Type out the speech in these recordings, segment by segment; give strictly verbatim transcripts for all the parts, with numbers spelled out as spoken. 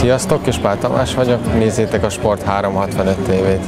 Sziasztok, Kispál Tamás vagyok, nézzétek a Sport háromszázhatvanöt tévét.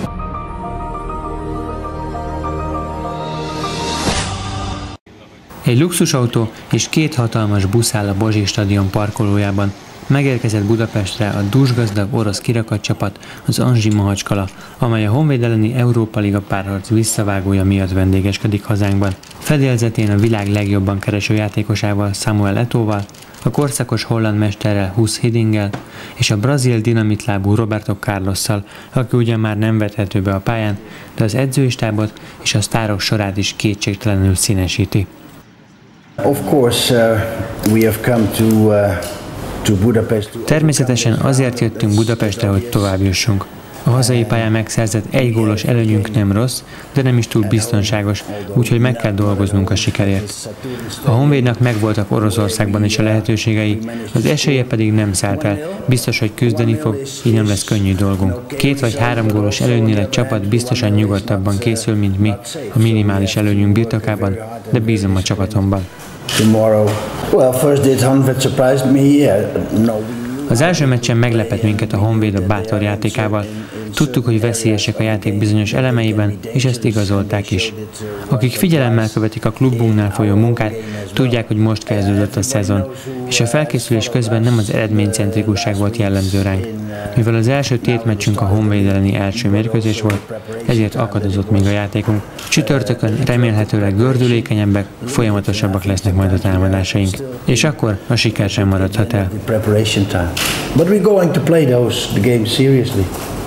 Egy luxusautó és két hatalmas busz áll a Bozsik stadion parkolójában. Megérkezett Budapestre a dúsgazdag orosz kirakatcsapat, az Anzsi Mahacskala, amely a Honvéd elleni Európa Liga párharc visszavágója miatt vendégeskedik hazánkban. Fedélzetén a világ legjobban kereső játékosával, Samuel Eto'óval, a korszakos holland mesterrel, Huss Hiddinggel és a brazil dinamitlábú Roberto Carlosszal, aki ugyan már nem vethető be a pályán, de az edzői stábot és a sztárok sorát is kétségtelenül színesíti. Of course, uh, we have come to, uh, to Budapest. Természetesen azért jöttünk Budapestre, hogy tovább jussunk. A hazai pályán megszerzett egy gólos előnyünk nem rossz, de nem is túl biztonságos, úgyhogy meg kell dolgoznunk a sikerért. A Honvédnak megvoltak Oroszországban is a lehetőségei, az esélye pedig nem szállt el. Biztos, hogy küzdeni fog, így nem lesz könnyű dolgunk. Két vagy három gólos előnynél egy csapat biztosan nyugodtabban készül, mint mi, a minimális előnyünk birtokában, de bízom a csapatomban. Az első meccsen meglepett minket a Honvéd a bátor játékával. Tudtuk, hogy veszélyesek a játék bizonyos elemeiben, és ezt igazolták is. Akik figyelemmel követik a klubunknál folyó munkát, tudják, hogy most kezdődött a szezon, és a felkészülés közben nem az eredménycentrikusság volt jellemző ránk. Mivel az első tétmeccsünk a Honvéd elleni első mérkőzés volt, ezért akadozott még a játékunk. Csütörtökön remélhetőleg gördülékenyebbek, folyamatosabbak lesznek majd a támadásaink, és akkor a siker sem maradhat el. But we're going to play those the games seriously.